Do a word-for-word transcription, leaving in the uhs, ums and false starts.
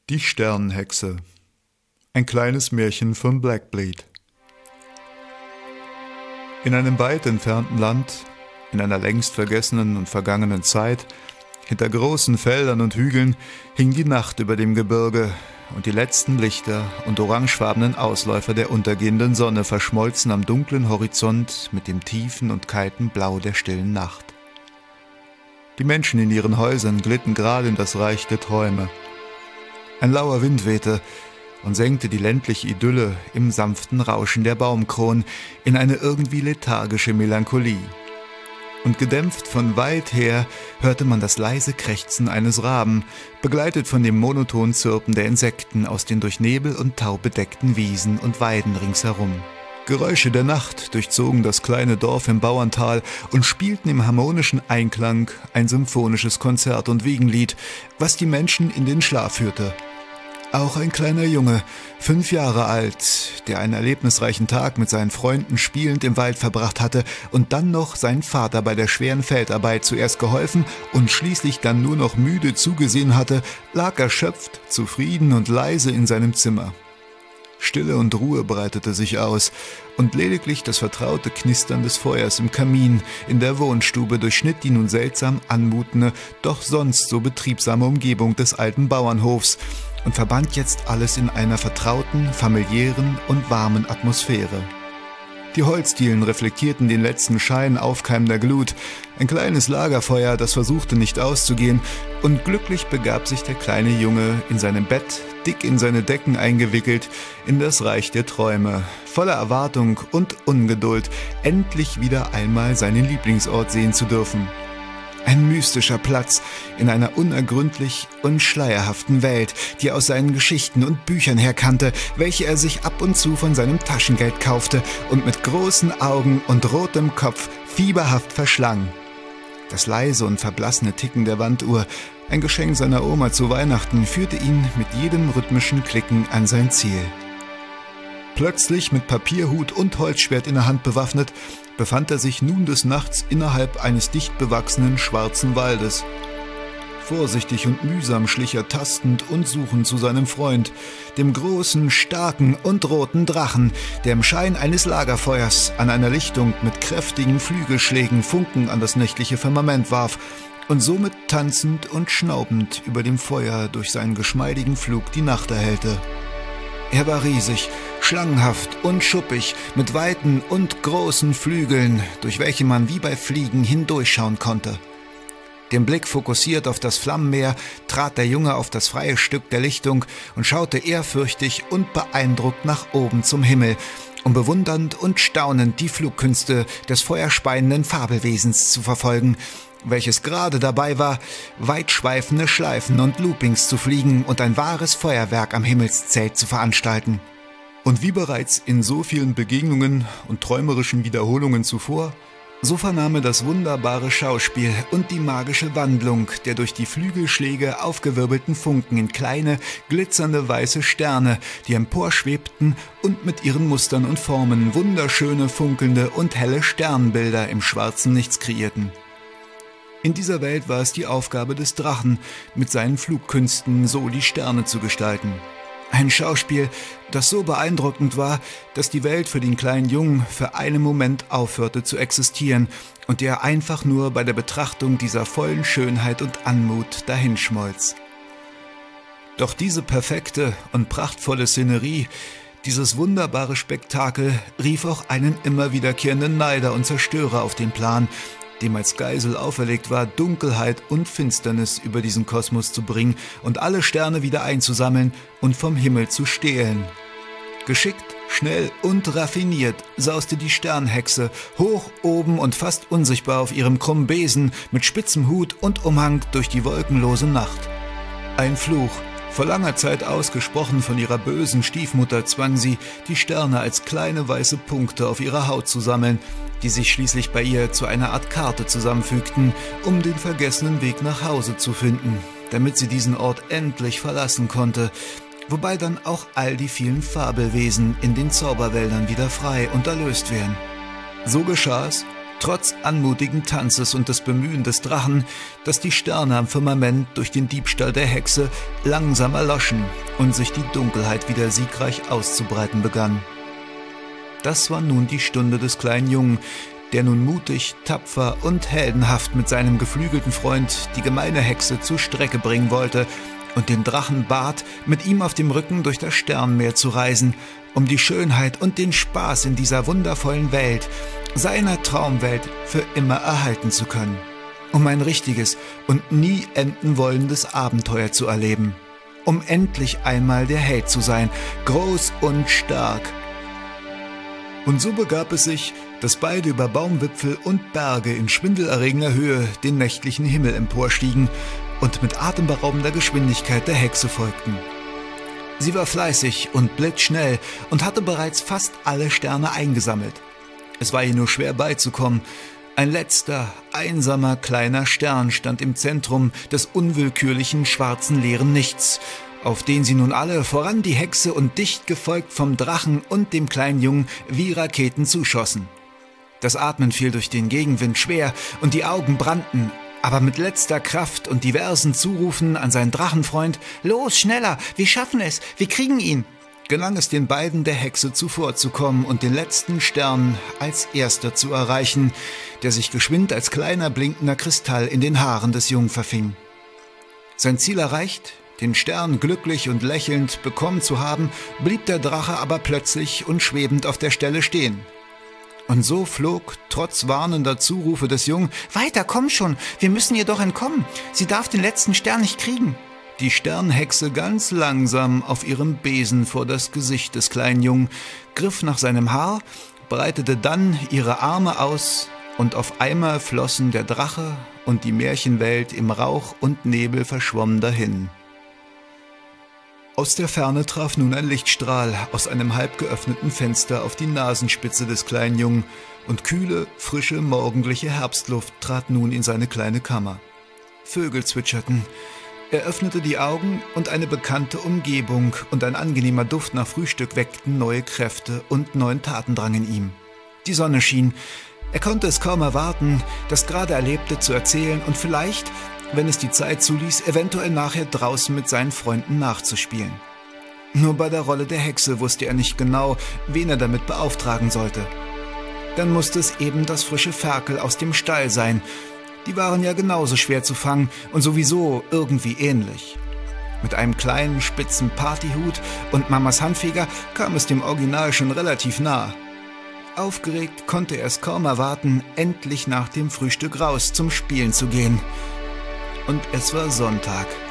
Die Sternenhexe. Ein kleines Märchen von Blackbleed. In einem weit entfernten Land, in einer längst vergessenen und vergangenen Zeit, hinter großen Feldern und Hügeln, hing die Nacht über dem Gebirge, und die letzten Lichter und orangefarbenen Ausläufer der untergehenden Sonne verschmolzen am dunklen Horizont mit dem tiefen und kalten Blau der stillen Nacht. Die Menschen in ihren Häusern glitten gerade in das Reich der Träume. Ein lauer Wind wehte und senkte die ländliche Idylle im sanften Rauschen der Baumkronen in eine irgendwie lethargische Melancholie. Und gedämpft von weit her hörte man das leise Krächzen eines Raben, begleitet von dem monoton Zirpen der Insekten aus den durch Nebel und Tau bedeckten Wiesen und Weiden ringsherum. Geräusche der Nacht durchzogen das kleine Dorf im Bauerntal und spielten im harmonischen Einklang ein symphonisches Konzert und Wiegenlied, was die Menschen in den Schlaf führte. Auch ein kleiner Junge, fünf Jahre alt, der einen erlebnisreichen Tag mit seinen Freunden spielend im Wald verbracht hatte und dann noch seinen Vater bei der schweren Feldarbeit zuerst geholfen und schließlich dann nur noch müde zugesehen hatte, lag erschöpft, zufrieden und leise in seinem Zimmer. Stille und Ruhe breitete sich aus, und lediglich das vertraute Knistern des Feuers im Kamin in der Wohnstube durchschnitt die nun seltsam anmutende, doch sonst so betriebsame Umgebung des alten Bauernhofs und verband jetzt alles in einer vertrauten, familiären und warmen Atmosphäre. Die Holzdielen reflektierten den letzten Schein aufkeimender Glut, ein kleines Lagerfeuer, das versuchte nicht auszugehen, und glücklich begab sich der kleine Junge in seinem Bett, dick in seine Decken eingewickelt, in das Reich der Träume, voller Erwartung und Ungeduld, endlich wieder einmal seinen Lieblingsort sehen zu dürfen. Ein mystischer Platz in einer unergründlich und schleierhaften Welt, die er aus seinen Geschichten und Büchern her kannte, welche er sich ab und zu von seinem Taschengeld kaufte und mit großen Augen und rotem Kopf fieberhaft verschlang. Das leise und verblassene Ticken der Wanduhr, ein Geschenk seiner Oma zu Weihnachten, führte ihn mit jedem rhythmischen Klicken an sein Ziel. Plötzlich, mit Papierhut und Holzschwert in der Hand bewaffnet, befand er sich nun des Nachts innerhalb eines dicht bewachsenen schwarzen Waldes. Vorsichtig und mühsam schlich er tastend und suchend zu seinem Freund, dem großen, starken und roten Drachen, der im Schein eines Lagerfeuers an einer Lichtung mit kräftigen Flügelschlägen Funken an das nächtliche Firmament warf und somit tanzend und schnaubend über dem Feuer durch seinen geschmeidigen Flug die Nacht erhellte. Er war riesig, schlangenhaft und schuppig, mit weiten und großen Flügeln, durch welche man wie bei Fliegen hindurchschauen konnte. Den Blick fokussiert auf das Flammenmeer, trat der Junge auf das freie Stück der Lichtung und schaute ehrfürchtig und beeindruckt nach oben zum Himmel, um bewundernd und staunend die Flugkünste des feuerspeienden Fabelwesens zu verfolgen, welches gerade dabei war, weitschweifende Schleifen und Loopings zu fliegen und ein wahres Feuerwerk am Himmelszelt zu veranstalten. Und wie bereits in so vielen Begegnungen und träumerischen Wiederholungen zuvor, so vernahm er das wunderbare Schauspiel und die magische Wandlung der durch die Flügelschläge aufgewirbelten Funken in kleine, glitzernde weiße Sterne, die emporschwebten und mit ihren Mustern und Formen wunderschöne, funkelnde und helle Sternbilder im schwarzen Nichts kreierten. In dieser Welt war es die Aufgabe des Drachen, mit seinen Flugkünsten so die Sterne zu gestalten. Ein Schauspiel, das so beeindruckend war, dass die Welt für den kleinen Jungen für einen Moment aufhörte zu existieren und er einfach nur bei der Betrachtung dieser vollen Schönheit und Anmut dahinschmolz. Doch diese perfekte und prachtvolle Szenerie, dieses wunderbare Spektakel rief auch einen immer wiederkehrenden Neider und Zerstörer auf den Plan, dem als Geisel auferlegt war, Dunkelheit und Finsternis über diesen Kosmos zu bringen und alle Sterne wieder einzusammeln und vom Himmel zu stehlen. Geschickt, schnell und raffiniert sauste die Sternhexe hoch oben und fast unsichtbar auf ihrem krummen Besen mit spitzem Hut und Umhang durch die wolkenlose Nacht. Ein Fluch, vor langer Zeit ausgesprochen von ihrer bösen Stiefmutter, zwang sie, die Sterne als kleine weiße Punkte auf ihrer Haut zu sammeln, die sich schließlich bei ihr zu einer Art Karte zusammenfügten, um den vergessenen Weg nach Hause zu finden, damit sie diesen Ort endlich verlassen konnte, wobei dann auch all die vielen Fabelwesen in den Zauberwäldern wieder frei und erlöst wären. So geschah es, trotz anmutigen Tanzes und des Bemühen des Drachen, dass die Sterne am Firmament durch den Diebstahl der Hexe langsam erloschen und sich die Dunkelheit wieder siegreich auszubreiten begann. Das war nun die Stunde des kleinen Jungen, der nun mutig, tapfer und heldenhaft mit seinem geflügelten Freund die gemeine Hexe zur Strecke bringen wollte und den Drachen bat, mit ihm auf dem Rücken durch das Sternenmeer zu reisen, um die Schönheit und den Spaß in dieser wundervollen Welt, seiner Traumwelt, für immer erhalten zu können, um ein richtiges und nie enden wollendes Abenteuer zu erleben, um endlich einmal der Held zu sein, groß und stark. Und so begab es sich, dass beide über Baumwipfel und Berge in schwindelerregender Höhe den nächtlichen Himmel emporstiegen und mit atemberaubender Geschwindigkeit der Hexe folgten. Sie war fleißig und blitzschnell und hatte bereits fast alle Sterne eingesammelt. Es war ihr nur schwer beizukommen. Ein letzter, einsamer kleiner Stern stand im Zentrum des unwillkürlichen, schwarzen, leeren Nichts, auf den sie nun alle, voran die Hexe und dicht gefolgt vom Drachen und dem kleinen Jungen, wie Raketen zuschossen. Das Atmen fiel durch den Gegenwind schwer und die Augen brannten, aber mit letzter Kraft und diversen Zurufen an seinen Drachenfreund »Los, schneller, wir schaffen es, wir kriegen ihn«, gelang es den beiden, der Hexe zuvorzukommen und den letzten Stern als erster zu erreichen, der sich geschwind als kleiner blinkender Kristall in den Haaren des Jungen verfing. Sein Ziel erreicht, den Stern glücklich und lächelnd bekommen zu haben, blieb der Drache aber plötzlich und schwebend auf der Stelle stehen. Und so flog, trotz warnender Zurufe des Jungen, »Weiter, komm schon, wir müssen ihr doch entkommen, sie darf den letzten Stern nicht kriegen«, die Sternhexe ganz langsam auf ihrem Besen vor das Gesicht des kleinen Jungen, griff nach seinem Haar, breitete dann ihre Arme aus, und auf einmal flossen der Drache und die Märchenwelt im Rauch und Nebel verschwommen dahin. Aus der Ferne traf nun ein Lichtstrahl aus einem halb geöffneten Fenster auf die Nasenspitze des kleinen Jungen, und kühle, frische, morgendliche Herbstluft trat nun in seine kleine Kammer. Vögel zwitscherten. Er öffnete die Augen, und eine bekannte Umgebung und ein angenehmer Duft nach Frühstück weckten neue Kräfte und neuen Tatendrang in ihm. Die Sonne schien. Er konnte es kaum erwarten, das gerade Erlebte zu erzählen und vielleicht, wenn es die Zeit zuließ, eventuell nachher draußen mit seinen Freunden nachzuspielen. Nur bei der Rolle der Hexe wusste er nicht genau, wen er damit beauftragen sollte. Dann musste es eben das frische Ferkel aus dem Stall sein. Die waren ja genauso schwer zu fangen und sowieso irgendwie ähnlich. Mit einem kleinen, spitzen Partyhut und Mamas Handfeger kam es dem Original schon relativ nah. Aufgeregt konnte er es kaum erwarten, endlich nach dem Frühstück raus zum Spielen zu gehen. Und es war Sonntag.